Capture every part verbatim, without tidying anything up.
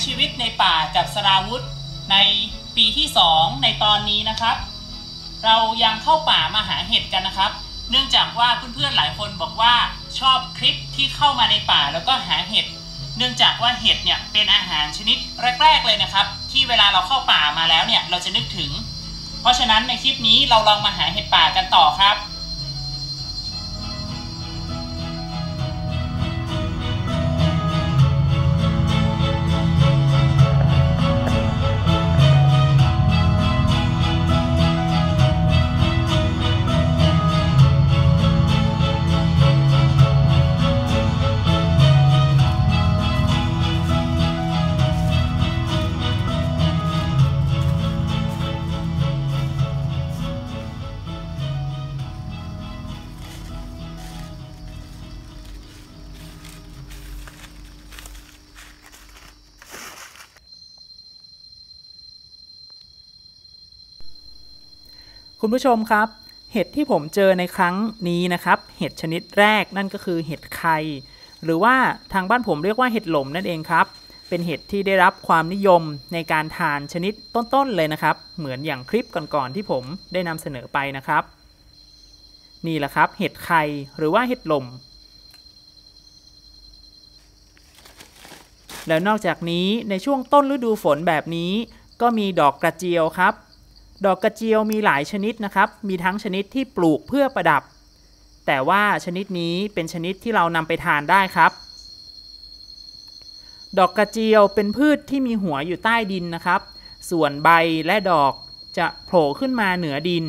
ชีวิตในป่ากับสราวุธในปีที่สองในตอนนี้นะครับเรายังเข้าป่ามาหาเห็ดกันนะครับเนื่องจากว่าเพื่อนๆหลายคนบอกว่าชอบคลิปที่เข้ามาในป่าแล้วก็หาเห็ดเนื่องจากว่าเห็ดเนี่ยเป็นอาหารชนิดแรกๆเลยนะครับที่เวลาเราเข้าป่ามาแล้วเนี่ยเราจะนึกถึงเพราะฉะนั้นในคลิปนี้เราลองมาหาเห็ดป่ากันต่อครับคุณผู้ชมครับเห็ดที่ผมเจอในครั้งนี้นะครับเห็ดชนิดแรกนั่นก็คือเห็ดไข่หรือว่าทางบ้านผมเรียกว่าเห็ดหลมนั่นเองครับเป็นเห็ดที่ได้รับความนิยมในการทานชนิดต้นๆเลยนะครับเหมือนอย่างคลิปก่อนๆที่ผมได้นำเสนอไปนะครับนี่แหละครับเห็ดไข่หรือว่าเห็ดหลมแล้วนอกจากนี้ในช่วงต้นฤดูฝนแบบนี้ก็มีดอกกระเจียวครับดอกกระเจียวมีหลายชนิดนะครับมีทั้งชนิดที่ปลูกเพื่อประดับแต่ว่าชนิดนี้เป็นชนิดที่เรานำไปทานได้ครับดอกกระเจียวเป็นพืชที่มีหัวอยู่ใต้ดินนะครับส่วนใบและดอกจะโผล่ขึ้นมาเหนือดิน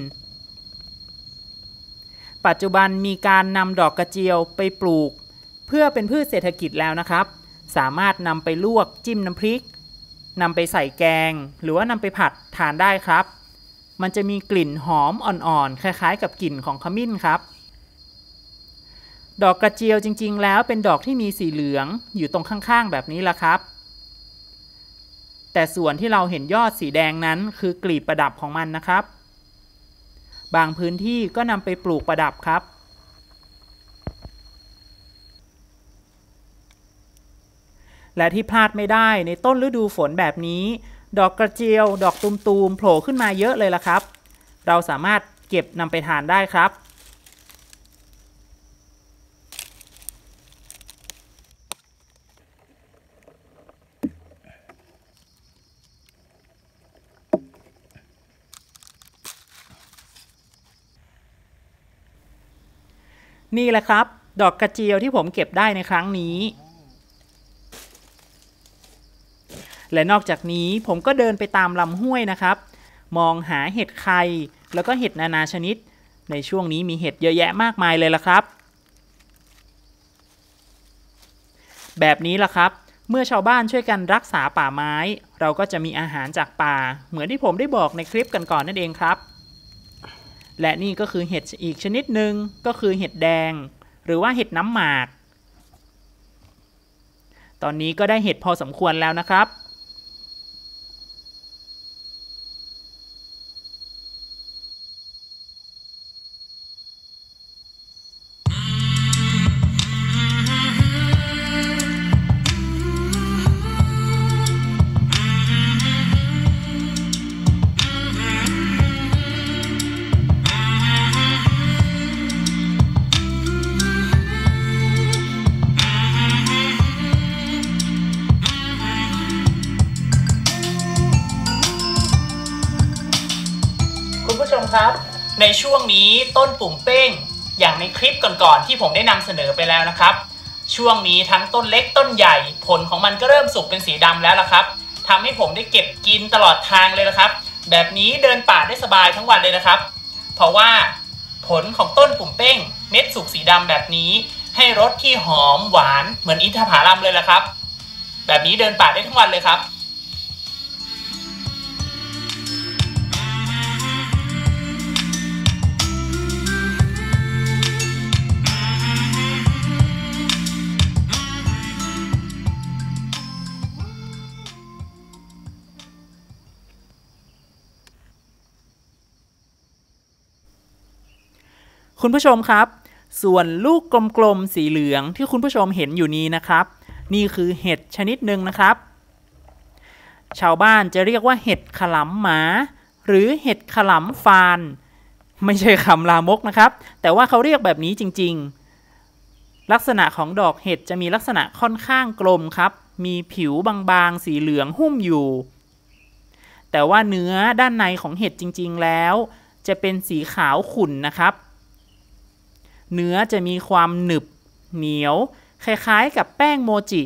ปัจจุบันมีการนำดอกกระเจียวไปปลูกเพื่อเป็นพืชเศรษฐกิจแล้วนะครับสามารถนำไปลวกจิ้มน้ำพริกนำไปใส่แกงหรือว่านำไปผัดทานได้ครับมันจะมีกลิ่นหอมอ่อนๆคล้ายๆกับกลิ่นของขมิ้นครับดอกกระเจียวจริงๆแล้วเป็นดอกที่มีสีเหลืองอยู่ตรงข้างๆแบบนี้ละครับแต่ส่วนที่เราเห็นยอดสีแดงนั้นคือกลีบประดับของมันนะครับบางพื้นที่ก็นำไปปลูกประดับครับและที่พลาดไม่ได้ในต้นฤดูฝนแบบนี้ดอกกระเจียวดอกตูมๆโผล่ขึ้นมาเยอะเลยล่ะครับเราสามารถเก็บนำไปทานได้ครับนี่แหละครับดอกกระเจียวที่ผมเก็บได้ในครั้งนี้และนอกจากนี้ผมก็เดินไปตามลำห้วยนะครับมองหาเห็ดไข่แล้วก็เห็ดนานาชนิดในช่วงนี้มีเห็ดเยอะแยะมากมายเลยล่ะครับแบบนี้ล่ะครับเมื่อชาวบ้านช่วยกันรักษาป่าไม้เราก็จะมีอาหารจากป่าเหมือนที่ผมได้บอกในคลิปกันก่อนนั่นเองครับและนี่ก็คือเห็ดอีกชนิดหนึ่งก็คือเห็ดแดงหรือว่าเห็ดน้ำหมากตอนนี้ก็ได้เห็ดพอสมควรแล้วนะครับครับในช่วงนี้ต้นปุ่มเป้งอย่างในคลิปก่อนๆที่ผมได้นำเสนอไปแล้วนะครับช่วงนี้ทั้งต้นเล็กต้นใหญ่ผลของมันก็เริ่มสุกเป็นสีดำแล้วล่ะครับทำให้ผมได้เก็บกินตลอดทางเลยนะครับแบบนี้เดินป่าได้สบายทั้งวันเลยนะครับเพราะว่าผลของต้นปุ่มเป้งเม็ดสุกสีดำแบบนี้ให้รสที่หอมหวานเหมือนอินทผลัมเลยล่ะครับแบบนี้เดินป่าได้ทั้งวันเลยครับคุณผู้ชมครับส่วนลูกกลมๆสีเหลืองที่คุณผู้ชมเห็นอยู่นี้นะครับนี่คือเห็ดชนิดหนึ่งนะครับชาวบ้านจะเรียกว่าเห็ดขลำหมาหรือเห็ดขลำฟานไม่ใช่คำลามกนะครับแต่ว่าเขาเรียกแบบนี้จริงๆลักษณะของดอกเห็ดจะมีลักษณะค่อนข้างกลมครับมีผิวบางๆสีเหลืองหุ้มอยู่แต่ว่าเนื้อด้านในของเห็ดจริงๆแล้วจะเป็นสีขาวขุ่นนะครับเนื้อจะมีความหนึบเหนียวคล้ายๆกับแป้งโมจิ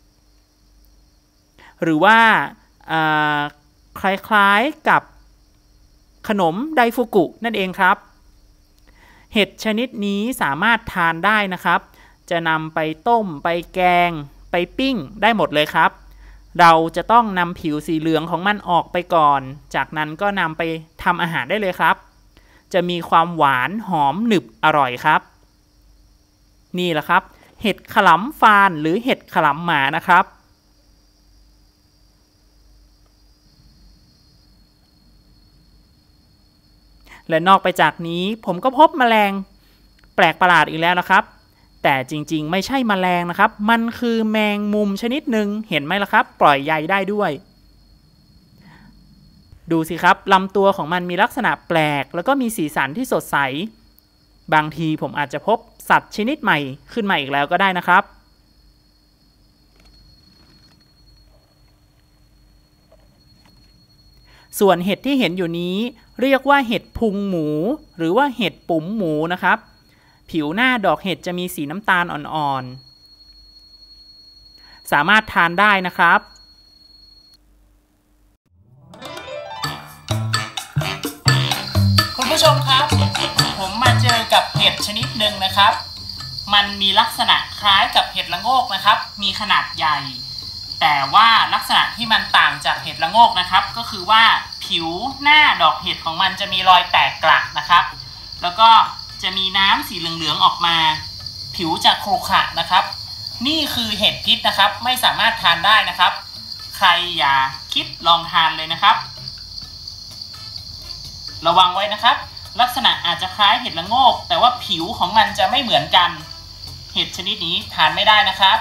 หรือว่าคล้ายๆกับขนมไดฟุกุนั่นเองครับเห็ดชนิดนี้สามารถทานได้นะครับจะนำไปต้มไปแกงไปปิ้งได้หมดเลยครับเราจะต้องนำผิวสีเหลืองของมันออกไปก่อนจากนั้นก็นำไปทำอาหารได้เลยครับจะมีความหวานหอมหนึบอร่อยครับนี่แหละครับเห็ดขลำฟานหรือเห็ดขลำหมานะครับและนอกไปจากนี้ผมก็พบแมลงแปลกประหลาดอีกแล้วนะครับแต่จริงๆไม่ใช่แมลงนะครับมันคือแมงมุมชนิดหนึ่งเห็นไหมล่ะครับปล่อยใยได้ด้วยดูสิครับลำตัวของมันมีลักษณะแปลกแล้วก็มีสีสันที่สดใสบางทีผมอาจจะพบสัตว์ชนิดใหม่ขึ้นมาอีกแล้วก็ได้นะครับส่วนเห็ดที่เห็นอยู่นี้เรียกว่าเห็ดพุงหมูหรือว่าเห็ดปุ๋มหมูนะครับผิวหน้าดอกเห็ดจะมีสีน้ำตาลอ่อนๆสามารถทานได้นะครับคุณผู้ชมครับผมมาเจอกับเห็ดชนิดหนึ่งนะครับมันมีลักษณะคล้ายกับเห็ดละโงกนะครับมีขนาดใหญ่แต่ว่าลักษณะที่มันต่างจากเห็ดละโงกนะครับก็คือว่าผิวหน้าดอกเห็ดของมันจะมีรอยแตกกระนะครับแล้วก็จะมีน้ำสีเหลืองๆออกมาผิวจะขรุขระนะครับนี่คือเห็ดพิษนะครับไม่สามารถทานได้นะครับใครอย่าคิดลองทานเลยนะครับระวังไว้นะครับลักษณะอาจจะคล้ายเห็ดละโงกแต่ว่าผิวของมันจะไม่เหมือนกันเห็ดชนิดนี้ทานไม่ได้นะครับ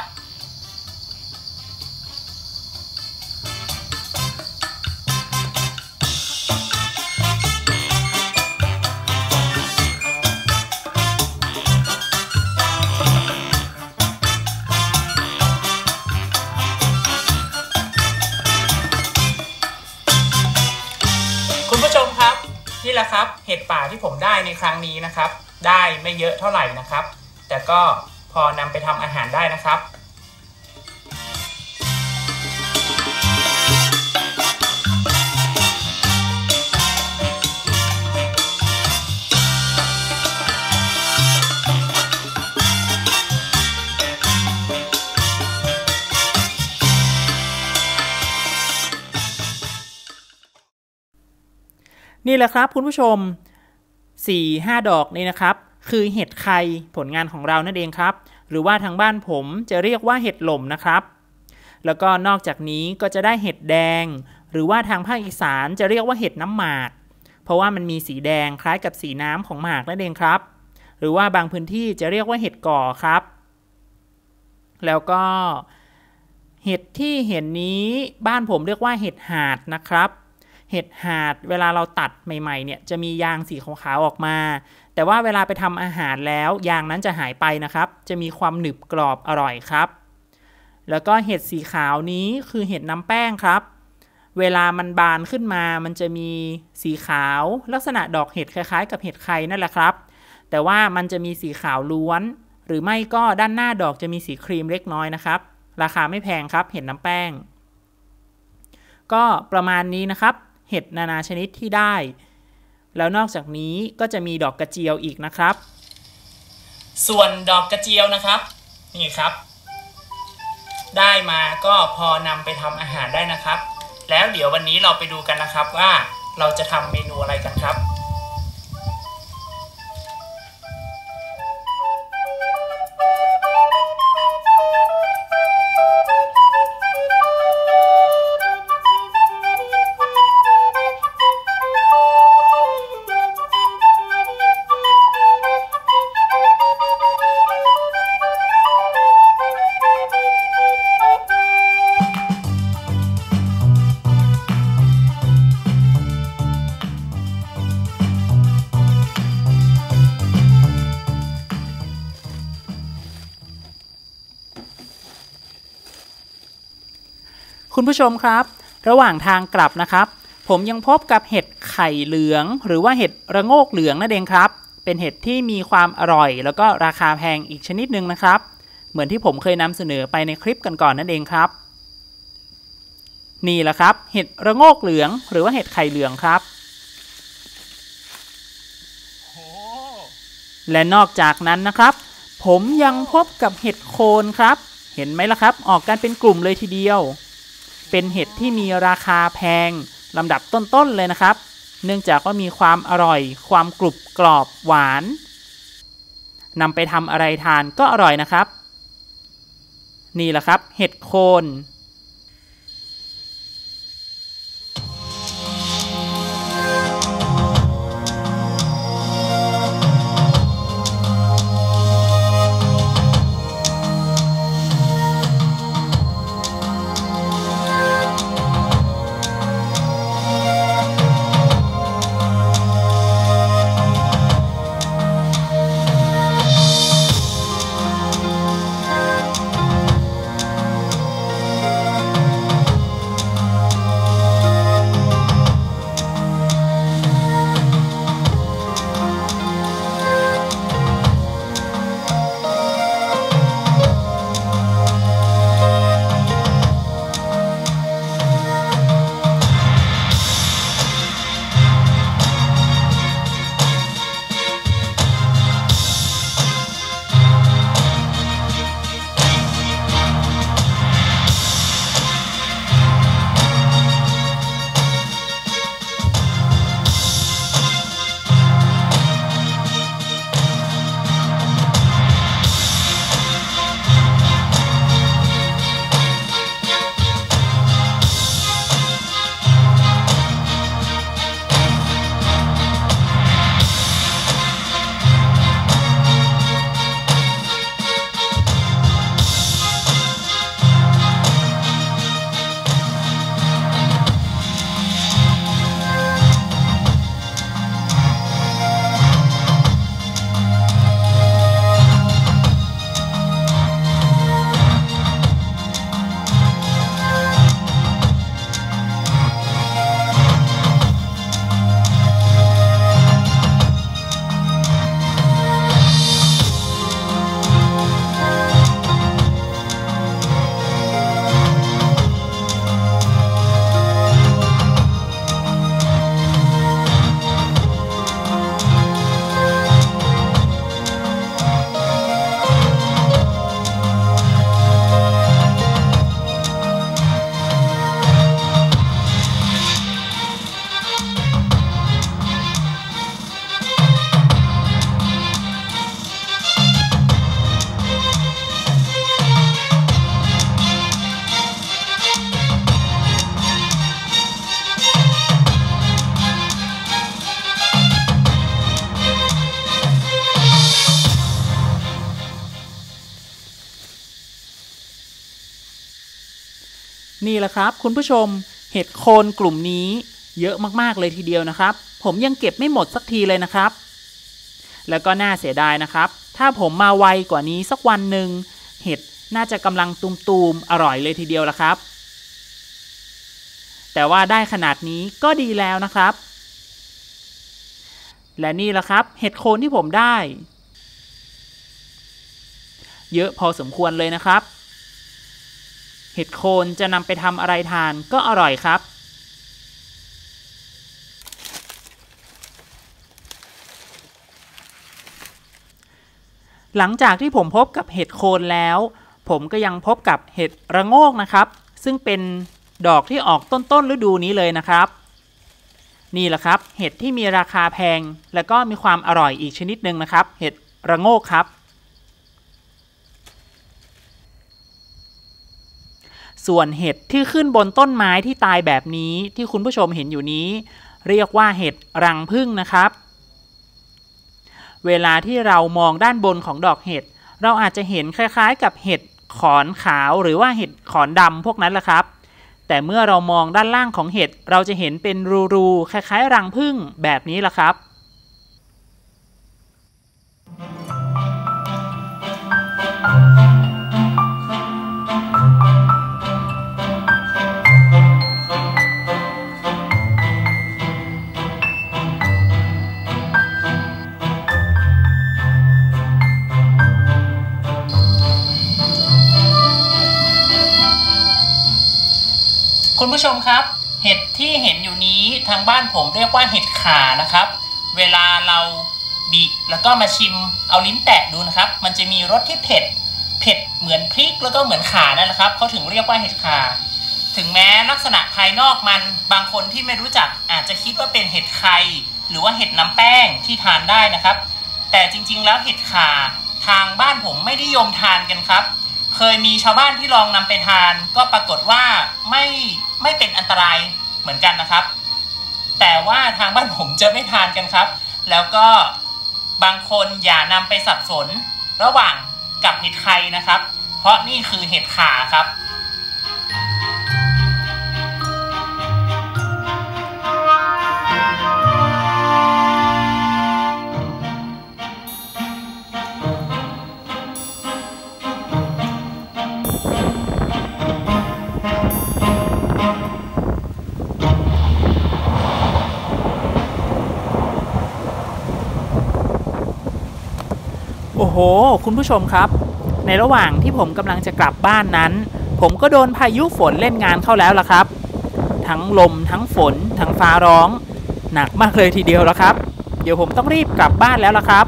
นี่แหละครับเห็ดป่าที่ผมได้ในครั้งนี้นะครับได้ไม่เยอะเท่าไหร่นะครับแต่ก็พอนำไปทำอาหารได้นะครับนี่แหละครับคุณผู้ชม สี่ห้า ดอกนี่นะครับคือเห็ดไข่ผลงานของเรานั่นเองครับหรือว่าทางบ้านผมจะเรียกว่าเห็ดหล่มนะครับแล้วก็นอกจากนี้ก็จะได้เห็ดแดงหรือว่าทางภาคอีสานจะเรียกว่าเห็ดน้ำหมากเพราะว่ามันมีสีแดงคล้ายกับสีน้ำของหมากนั่นเองครับหรือว่าบางพื้นที่จะเรียกว่าเห็ดก่อครับแล้วก็เห็ดที่เห็นนี้บ้านผมเรียกว่าเห็ดหาดนะครับเห็ดหาดเวลาเราตัดใหม่ๆเนี่ยจะมียางสีขาวๆออกมาแต่ว่าเวลาไปทำอาหารแล้วยางนั้นจะหายไปนะครับจะมีความหนึบกรอบอร่อยครับแล้วก็เห็ดสีขาวนี้คือเห็ดน้ำแป้งครับเวลามันบานขึ้นมามันจะมีสีขาวลักษณะดอกเห็ดคล้ายๆกับเห็ดไข่นั่นแหละครับแต่ว่ามันจะมีสีขาวล้วนหรือไม่ก็ด้านหน้าดอกจะมีสีครีมเล็กน้อยนะครับราคาไม่แพงครับเห็ดน้ำแป้งก็ประมาณนี้นะครับเห็ดนานาชนิดที่ได้แล้วนอกจากนี้ก็จะมีดอกกระเจียวอีกนะครับส่วนดอกกระเจียวนะครับนี่ครับได้มาก็พอนำไปทำอาหารได้นะครับแล้วเดี๋ยววันนี้เราไปดูกันนะครับว่าเราจะทำเมนูอะไรกันครับคุณผู้ชมครับระหว่างทางกลับนะครับผมยังพบกับเห็ดไข่เหลืองหรือว่าเห็ดระโงกเหลืองนั่นเองครับเป็นเห็ดที่มีความอร่อยแล้วก็ราคาแพงอีกชนิดหนึ่งนะครับเหมือนที่ผมเคยนำเสนอไปในคลิปก่อนๆนั่นเองครับนี่แหละครับเห็ดระโงกเหลืองหรือว่าเห็ดไข่เหลืองครับและนอกจากนั้นนะครับผมยังพบกับเห็ดโคนครับเห็นไหมล่ะครับออกกันเป็นกลุ่มเลยทีเดียวเป็นเห็ดที่มีราคาแพงลำดับต้นๆเลยนะครับเนื่องจากว่ามีความอร่อยความกรุบกรอบหวานนำไปทำอะไรทานก็อร่อยนะครับนี่แหละครับเห็ดโคนนี่แหละครับคุณผู้ชมเห็ดโคนกลุ่มนี้เยอะมากๆเลยทีเดียวนะครับผมยังเก็บไม่หมดสักทีเลยนะครับแล้วก็น่าเสียดายนะครับถ้าผมมาไวกว่านี้สักวันหนึ่งเห็ดน่าจะกำลังตูมๆอร่อยเลยทีเดียวละครับแต่ว่าได้ขนาดนี้ก็ดีแล้วนะครับและนี่แหละครับเห็ดโคนที่ผมได้เยอะพอสมควรเลยนะครับเห็ดโคนจะนำไปทำอะไรทานก็อร่อยครับหลังจากที่ผมพบกับเห็ดโคนแล้วผมก็ยังพบกับเห็ดระโงกนะครับซึ่งเป็นดอกที่ออกต้นๆฤดูนี้เลยนะครับนี่แหละครับเห็ดที่มีราคาแพงและก็มีความอร่อยอีกชนิดหนึ่งนะครับเห็ดระโงกครับส่วนเห็ดที่ขึ้นบนต้นไม้ที่ตายแบบนี้ที่คุณผู้ชมเห็นอยู่นี้เรียกว่าเห็ดรังผึ้งนะครับเวลาที่เรามองด้านบนของดอกเห็ดเราอาจจะเห็นคล้ายๆกับเห็ดขอนขาวหรือว่าเห็ดขอนดำพวกนั้นแหละครับแต่เมื่อเรามองด้านล่างของเห็ดเราจะเห็นเป็นรูๆคล้ายๆรังผึ้งแบบนี้แหละครับเคุณผู้ชมครับเห็ดที่เห็นอยู่นี้ทางบ้านผมเรียกว่าเห็ดข่านะครับเวลาเราบีบแล้วก็มาชิมเอาลิ้นแตะดูนะครับมันจะมีรสที่เผ็ดเผ็ดเหมือนพริกแล้วก็เหมือนข่านั่นแหละครับเขาถึงเรียกว่าเห็ดข่าถึงแม้ลักษณะภายนอกมันบางคนที่ไม่รู้จักอาจจะคิดว่าเป็นเห็ดไข่หรือว่าเห็ดน้ำแป้งที่ทานได้นะครับแต่จริงๆแล้วเห็ดข่าทางบ้านผมไม่นิยมทานกันครับเคยมีชาวบ้านที่ลองนำไปทานก็ปรากฏว่าไม่ไม่เป็นอันตรายเหมือนกันนะครับแต่ว่าทางบ้านผมจะไม่ทานกันครับแล้วก็บางคนอย่านำไปสับสนระหว่างกับเห็ดไข่นะครับเพราะนี่คือเห็ดข่าครับโอ้โหคุณผู้ชมครับในระหว่างที่ผมกำลังจะกลับบ้านนั้นผมก็โดนพายุฝนเล่นงานเข้าแล้วล่ะครับทั้งลมทั้งฝนทั้งฟ้าร้องหนักมากเลยทีเดียวแล้วครับเดี๋ยวผมต้องรีบกลับบ้านแล้วล่ะครับ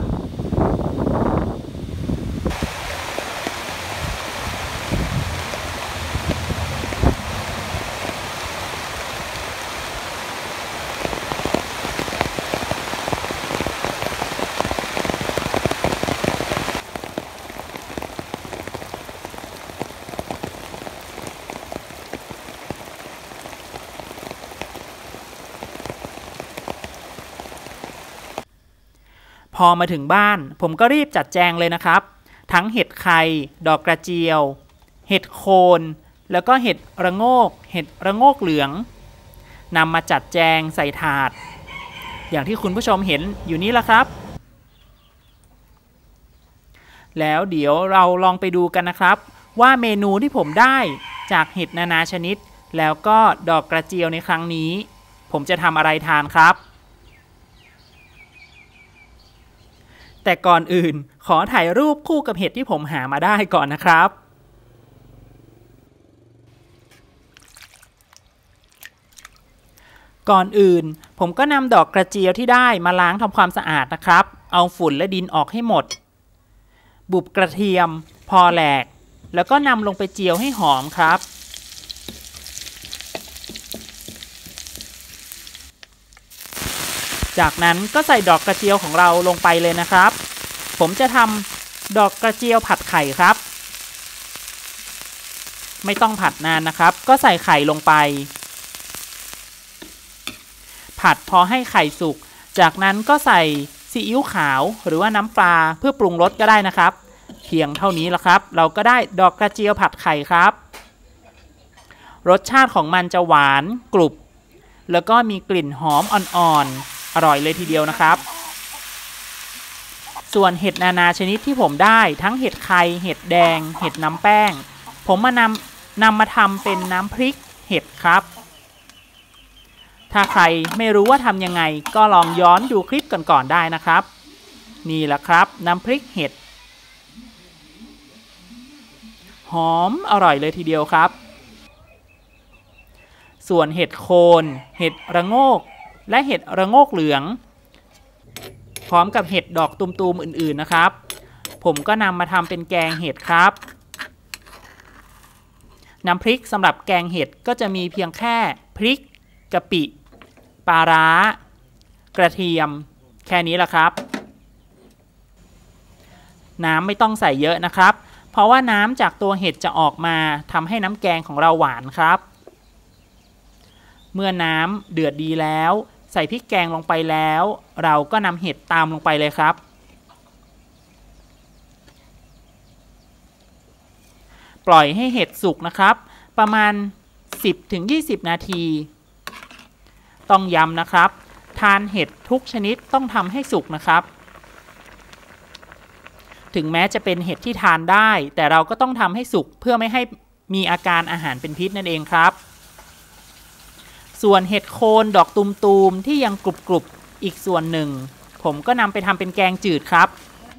พอมาถึงบ้านผมก็รีบจัดแจงเลยนะครับทั้งเห็ดไข่ดอกกระเจียวเห็ดโคนแล้วก็เห็ดระโงกเห็ดระโงกเหลืองนำมาจัดแจงใส่ถาดอย่างที่คุณผู้ชมเห็นอยู่นี้ละครับแล้วเดี๋ยวเราลองไปดูกันนะครับว่าเมนูที่ผมได้จากเห็ดนานาชนิดแล้วก็ดอกกระเจียวในครั้งนี้ผมจะทำอะไรทานครับแต่ก่อนอื่นขอถ่ายรูปคู่กับเห็ดที่ผมหามาได้ก่อนนะครับก่อนอื่นผมก็นำดอกกระเจียวที่ได้มาล้างทำความสะอาดนะครับเอาฝุ่นและดินออกให้หมดบุบกระเทียมพอแหลกแล้วก็นำลงไปเจียวให้หอมครับจากนั้นก็ใส่ดอกกระเจียวของเราลงไปเลยนะครับผมจะทำดอกกระเจียวผัดไข่ครับไม่ต้องผัดนานนะครับก็ใส่ไข่ลงไปผัดพอให้ไข่สุกจากนั้นก็ใส่ซีอิ๊วขาวหรือว่าน้ำปลาเพื่อปรุงรสก็ได้นะครับเพียงเท่านี้ละครับเราก็ได้ดอกกระเจียวผัดไข่ครับรสชาติของมันจะหวานกรุบแล้วก็มีกลิ่นหอมอ่อนๆอร่อยเลยทีเดียวนะครับส่วนเห็ดนานาชนิดที่ผมได้ทั้งเห็ดไข่เห็ดแดงเห็ดน้ำแป้งผมมานำนำมาทำเป็นน้ำพริกเห็ดครับถ้าใครไม่รู้ว่าทำยังไงก็ลองย้อนดูคลิปก่อนๆได้นะครับนี่แหละครับน้ำพริกเห็ดหอมอร่อยเลยทีเดียวครับส่วนเห็ดโคนเห็ดระโงกและเห็ดระโงกเหลืองพร้อมกับเห็ดดอกตุ่มๆอื่นๆนะครับผมก็นำมาทำเป็นแกงเห็ดครับน้ำพริกสำหรับแกงเห็ดก็จะมีเพียงแค่พริกกะปิปลาร้ากระเทียมแค่นี้แหละครับน้ำไม่ต้องใส่เยอะนะครับเพราะว่าน้ำจากตัวเห็ดจะออกมาทำให้น้ำแกงของเราหวานครับเมื่อน้ำเดือดดีแล้วใส่พริกแกงลงไปแล้วเราก็นำเห็ดตามลงไปเลยครับปล่อยให้เห็ดสุกนะครับประมาณ สิบถึงยี่สิบ นาทีต้องย้ำนะครับทานเห็ดทุกชนิดต้องทำให้สุกนะครับถึงแม้จะเป็นเห็ดที่ทานได้แต่เราก็ต้องทำให้สุกเพื่อไม่ให้มีอาการอาหารเป็นพิษนั่นเองครับส่วนเห็ดโคนดอกตูมๆที่ยังกรุบๆอีกส่วนหนึ่งผมก็นำไปทำเป็นแกงจืดครับ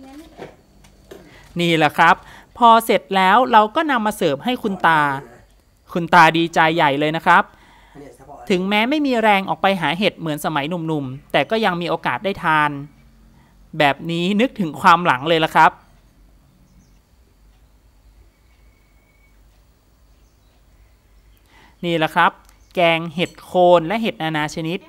นี่แหละครับพอเสร็จแล้วเราก็นำมาเสิร์ฟให้คุณตาคุณตาดีใจใหญ่เลยนะครับถึงแม้ไม่มีแรงออกไปหาเห็ดเหมือนสมัยหนุ่มๆแต่ก็ยังมีโอกาสได้ทานแบบนี้นึกถึงความหลังเลยละครับนี่แหละครับแกงเห็ดโคนและเห็ดนานาชนิด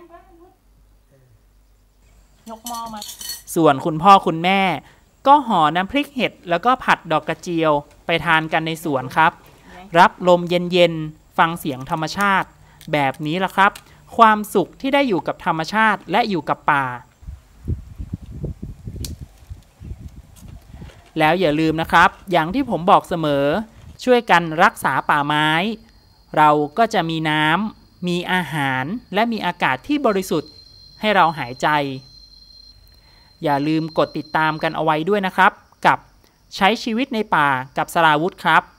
ยกหม้อมาส่วนคุณพ่อคุณแม่ก็ห่อน้ำพริกเห็ดแล้วก็ผัดดอกกระเจียวไปทานกันในสวนครับรับลมเย็นๆฟังเสียงธรรมชาติแบบนี้ล่ะครับความสุขที่ได้อยู่กับธรรมชาติและอยู่กับป่าแล้วอย่าลืมนะครับอย่างที่ผมบอกเสมอช่วยกันรักษาป่าไม้เราก็จะมีน้ำมีอาหารและมีอากาศที่บริสุทธิ์ให้เราหายใจอย่าลืมกดติดตามกันเอาไว้ด้วยนะครับกับใช้ชีวิตในป่ากับสราวุธครับ